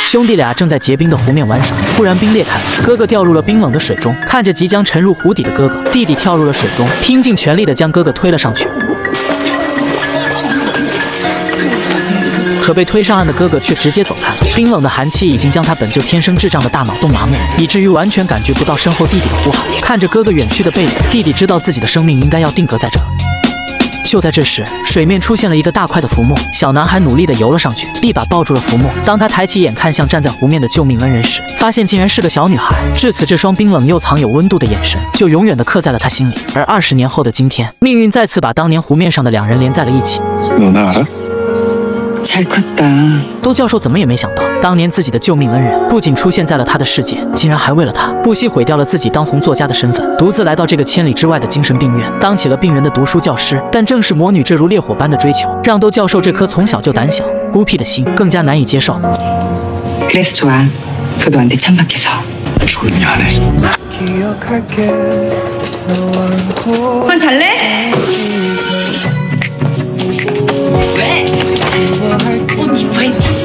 兄弟俩正在结冰的湖面玩耍，突然冰裂开了，哥哥掉入了冰冷的水中。看着即将沉入湖底的哥哥，弟弟跳入了水中，拼尽全力地将哥哥推了上去。可被推上岸的哥哥却直接走开了，冰冷的寒气已经将他本就天生智障的大脑冻麻木，以至于完全感觉不到身后弟弟的呼喊。看着哥哥远去的背影，弟弟知道自己的生命应该要定格在这。就在这时，水面出现了一个大块的浮木，小男孩努力地游了上去，一把抱住了浮木。当他抬起眼看向站在湖面的救命恩人时，发现竟然是个小女孩。至此，这双冰冷又藏有温度的眼神就永远地刻在了他心里。而20年后的今天，命运再次把当年湖面上的两人连在了一起。 잘 컸다。 都教授怎么也没想到，当年自己的救命恩人不仅出现在了他的世界，竟然还为了他不惜毁掉了自己当红作家的身份，独自来到这个千里之外的精神病院，当起了病人的读书教师。但正是魔女这如烈火般的追求，让都教授这颗从小就胆小孤僻的心更加难以接受。 그래서 좋아. 그 너한테 참박해서. 조용히 안 해. 만 잘래? 왜? 옷 이뻐했지?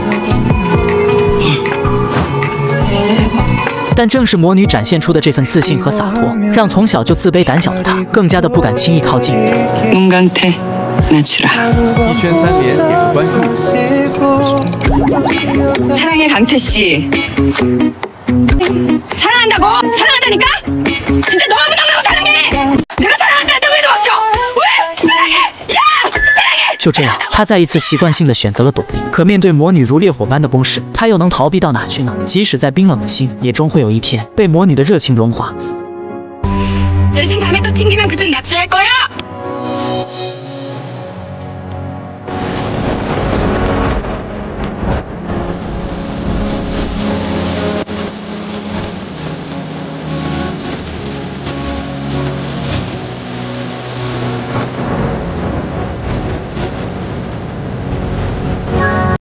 但正是魔女展现出的这份自信和洒脱，让从小就自卑胆小的她更加的不敢轻易靠近。 문강태 나주라. 一圈3连，点个关注。 사랑해 강태 씨. 사랑한다고? 사랑한다니까? 진짜 너무너무 사랑해. 내가 사랑한다고 해도 없죠. 왜? 사랑해. 야! 사랑해. 就这样，他再一次习惯性的选择了躲避。可面对魔女如烈火般的攻势，他又能逃避到哪去呢？即使再冰冷的心，也终会有一天被魔女的热情融化。 대신 밤에 또 튕기면 그땐 납치할 거야.